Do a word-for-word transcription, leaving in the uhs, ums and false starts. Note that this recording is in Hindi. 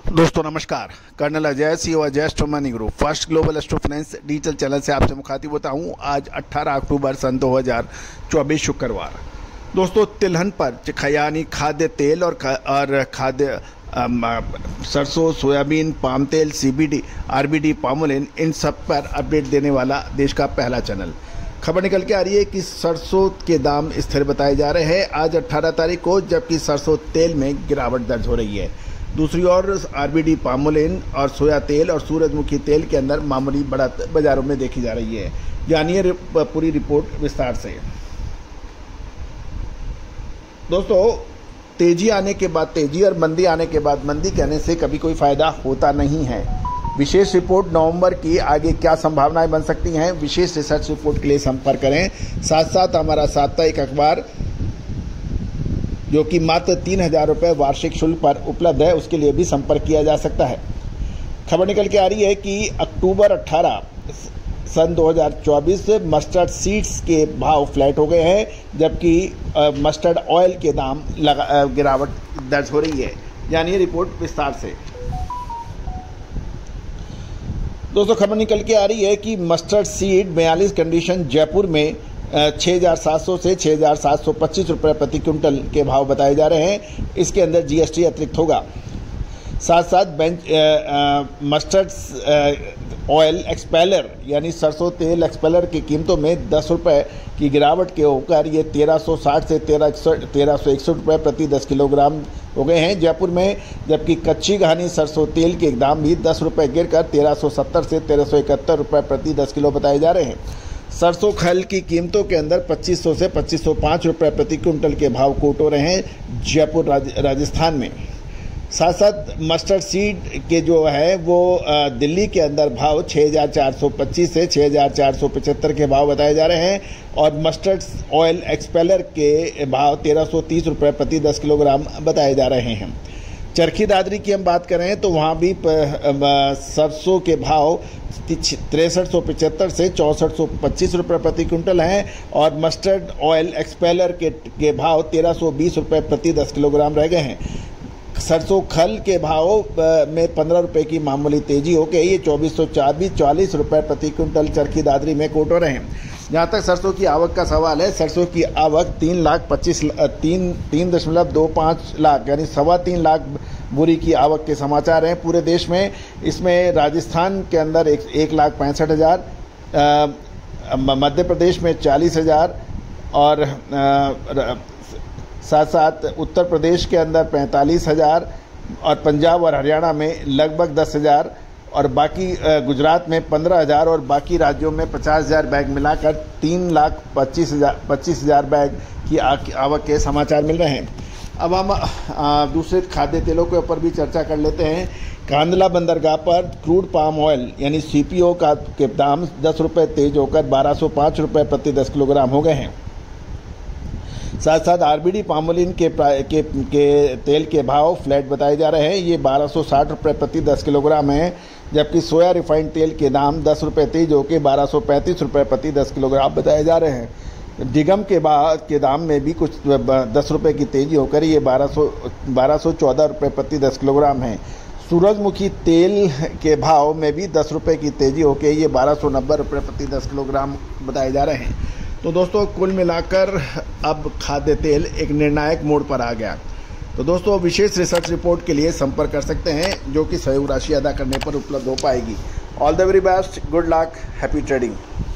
दोस्तों नमस्कार। Colonel Ajay CO Ajay astro money group first global astro finance digital channel से आपसे मुखातिब होता हूं। आज अठारह अक्टूबर सन दो हज़ार चौबीस शुक्रवार। दोस्तों तिलहन पर यानी खाद्य तेल और खा, और खाद्य सरसों, सोयाबीन, पाम तेल, सीबीडी, आरबीडी, पामोलिन, इन सब पर अपडेट देने वाला देश का पहला चैनल। खबर निकल के आ रही है कि सरसों के दाम स्थिर बताए जा रहे हैं आज अठारह तारीख को, जबकि सरसों तेल में गिरावट दर्ज हो रही है। दूसरी ओर आरबीडी, पामोलिन और सोया तेल और सूरजमुखी तेल के अंदर मामूली बढ़त बाजारों में देखी जा रही है। जानिए पूरी रिपोर्ट विस्तार से। दोस्तों तेजी आने के बाद तेजी और मंदी आने के बाद मंदी कहने से कभी कोई फायदा होता नहीं है। विशेष रिपोर्ट नवंबर की आगे क्या संभावनाएं बन सकती हैं, विशेष रिसर्च रिपोर्ट के लिए संपर्क करें। साथ साथ हमारा साप्ताहिक अखबार जो कि मात्र तीन हजार रुपये वार्षिक शुल्क पर उपलब्ध है, उसके लिए भी संपर्क किया जा सकता है। खबर निकल के आ रही है कि अक्टूबर अठारह सन दो हज़ार चौबीस मस्टर्ड सीड्स के भाव फ्लैट हो गए हैं, जबकि मस्टर्ड ऑयल के दाम लगा गिरावट दर्ज हो रही है। जानिए रिपोर्ट विस्तार से। दोस्तों खबर निकल के आ रही है कि मस्टर्ड सीड बयालीस कंडीशन जयपुर में छः हज़ार सात सौ से छः हज़ार सात सौ पच्चीस रुपये प्रति क्विंटल के भाव बताए जा रहे हैं। इसके अंदर जीएसटी अतिरिक्त होगा। साथ साथ बेंच मस्टर्ड ऑयल एक्सपेलर यानी सरसों तेल एक्सपेलर की कीमतों में दस रुपये की गिरावट के होकर ये तेरह सौ साठ से तेरह तेरह सौ इकसठ रुपये प्रति दस किलोग्राम हो गए हैं जयपुर में, जबकि कच्ची घानी सरसों तेल के दाम भी दस रुपये गिरकर तेरह सौ सत्तर से तेरह सौ इकहत्तर रुपये प्रति दस किलो बताए जा रहे हैं। सरसों खल की कीमतों के अंदर पच्चीस सौ से पच्चीस सौ पाँच रुपये प्रति क्विंटल के भाव कोट हो रहे हैं जयपुर राज, राजस्थान में। साथ साथ मस्टर्ड सीड के जो है वो दिल्ली के अंदर भाव छः हज़ार चार सौ पच्चीस से छः हज़ार चार सौ पचहत्तर के भाव बताए जा रहे हैं और मस्टर्ड ऑयल एक्सपेलर के भाव तेरह सौ तीस रुपये प्रति दस किलोग्राम बताए जा रहे हैं। चरखी दादरी की हम बात करें तो वहाँ भी सरसों के भाव तिरसठ सौ पचहत्तर से चौंसठ सौ पच्चीस रुपये प्रति क्विंटल हैं और मस्टर्ड ऑयल एक्सपेलर के, के भाव तेरह सौ बीस रुपये प्रति दस किलोग्राम रह गए हैं। सरसों खल के भाव में पंद्रह रुपये की मामूली तेजी हो गई, ये चौबीस सौ चालीस रुपये प्रति क्विंटल चरखी दादरी में कोट हो रहे हैं। जहाँ तक सरसों की आवक का सवाल है, सरसों की आवक तीन लाख पच्चीस तीन तीन दशमलव दो पाँच लाख यानी सवा तीन लाख बोरी की आवक के समाचार हैं पूरे देश में। इसमें राजस्थान के अंदर एक एक लाख पैंसठ हज़ार, मध्य प्रदेश में चालीस हज़ार और आ, साथ साथ उत्तर प्रदेश के अंदर पैंतालीस हज़ार और पंजाब और हरियाणा में लगभग दस हज़ार और बाकी गुजरात में पंद्रह हज़ार और बाकी राज्यों में पचास हज़ार बैग मिलाकर तीन लाख पच्चीस हज़ार पच्चीस हज़ार बैग की आवक के समाचार मिल रहे हैं। अब हम दूसरे खाद्य तेलों के ऊपर भी चर्चा कर लेते हैं। कांदला बंदरगाह पर क्रूड पाम ऑयल यानी सीपीओ का के दाम दस रुपये तेज होकर बारह सौ पाँच रुपये प्रति दस किलोग्राम हो गए हैं। साथ साथ आरबीडी पामोलिन के, के के तेल के भाव फ्लैट बताए जा रहे हैं, ये बारह सौ साठ रुपये प्रति दस किलोग्राम है, जबकि सोया रिफाइंड तेल के दाम दस रुपये तेज होकर बारह सौ पैंतीस रुपये प्रति दस किलोग्राम बताए जा रहे हैं। डिगम के बाद के दाम में भी कुछ दस रुपये की तेजी होकर ये बारह सौ बारह सौ चौदह रुपये प्रति दस किलोग्राम है। सूरजमुखी तेल के भाव में भी दस रुपये की तेजी होकर ये बारह सौ नब्बे रुपये प्रति दस किलोग्राम बताए जा रहे हैं। तो दोस्तों कुल मिलाकर अब खाद्य तेल एक निर्णायक मोड़ पर आ गया। तो दोस्तों विशेष रिसर्च रिपोर्ट के लिए संपर्क कर सकते हैं जो कि सहयोग राशि अदा करने पर उपलब्ध हो पाएगी। All the very best, good luck, happy trading.